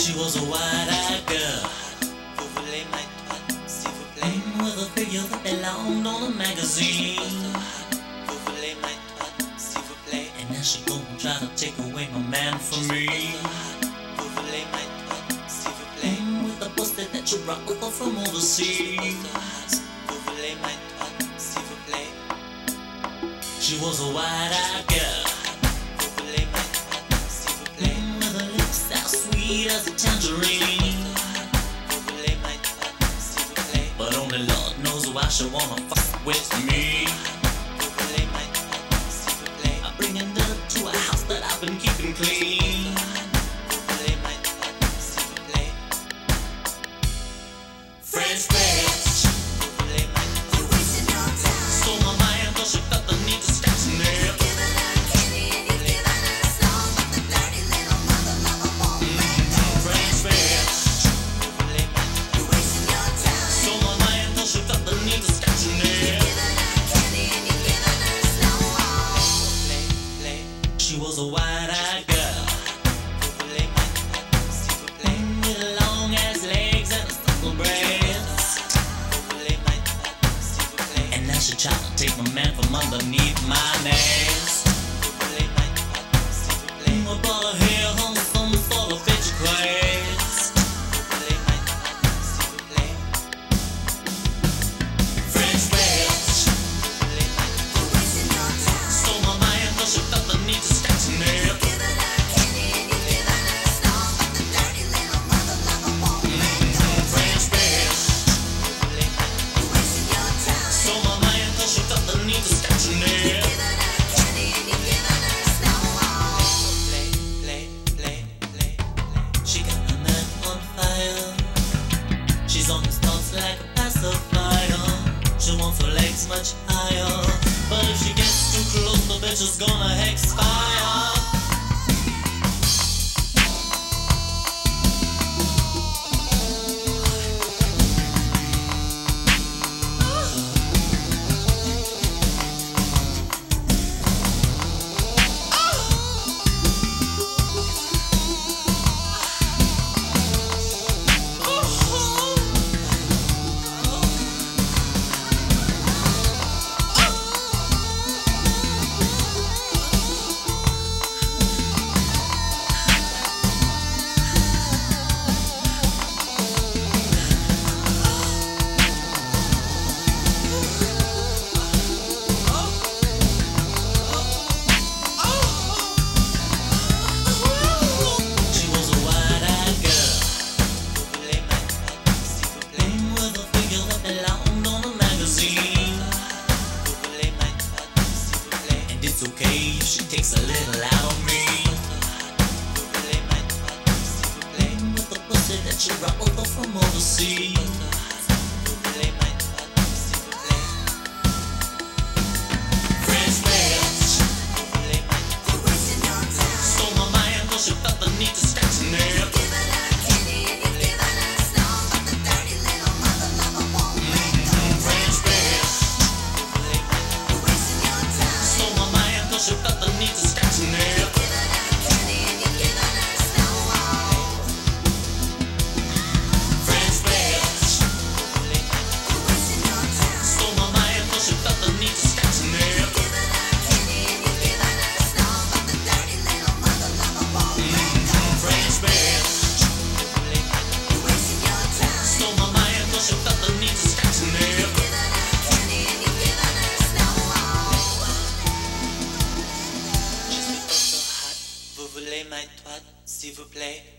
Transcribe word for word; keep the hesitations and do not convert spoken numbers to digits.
She was a wide-eyed girl, Vous voulez ma toile, s'il vous plaît. with a figure that belonged on a magazine. Vous voulez ma toile, s'il vous plaît. And now she gonna try to take away my man from me. Vous voulez ma toile, s'il vous plaît. With a pussy that you brought over from overseas. Vous voulez ma toile, s'il vous plaît. She was a wide-eyed girl, Vous voulez ma toile, s'il vous plaît. with her lips as sweet as a tangerine. Vous voulez ma toile, s'il vous plaît. But only Lord knows why she wanna fuck with me. Vous voulez ma toile, s'il vous plaît. I'm bringing her to a house that I've been keeping clean. Vous voulez ma toile, s'il vous plaît. French bitch, Vous voulez ma toile, stole my mind 'cause she felt the need to scratch and nip. French bitch, vous voulez ma stole my mind 'cause she felt the need to scratch and nip. play, She was a wide-eyed girl, vous voulez ma toile, s'il vous plaît. with long ass legs and a supple breast. Vous voulez ma toile, s'il vous plaît. And now she trying to take my man from underneath my nest. Vous voulez ma toile, s'il vous plaît. I bought her hair on some sort of fetch quest. Vous voulez ma toile, s'il vous plaît. French bitch, Vous voulez ma stole my mind 'cause she felt the need to scratch and nip. French bitch, vous voulez ma stole my mind 'cause she felt the need to scratch and nip. play, play, play, play, play. She got her man on fire. She's on his thoughts like a pacifier. She wants her legs much higher, but if she gets too close, the bitch is gonna expire. She was a wide-eyed girl, Vous voulez ma toile, s'il vous plaît. with a figure that belonged on a magazine. Vous voulez ma toile, s'il vous plaît. And it's okay if she takes a little out of me. Vous voulez ma toile, s'il vous plaît. With the pussy that you brought over from overseas. Vous voulez ma toile, s'il vous plaît. French bitch, Vous voulez ma stole my mind 'cause she felt the need to scratch and nip. French bitch, stole my mind 'cause she felt the need to scratch and nip. French bitch, stole my mind 'cause she felt the need to scratch and nip. French bitch, stole my mind 'cause she felt the need to scratch and nip. Je suis so hot. Vous voulez ma toile, s'il vous plaît.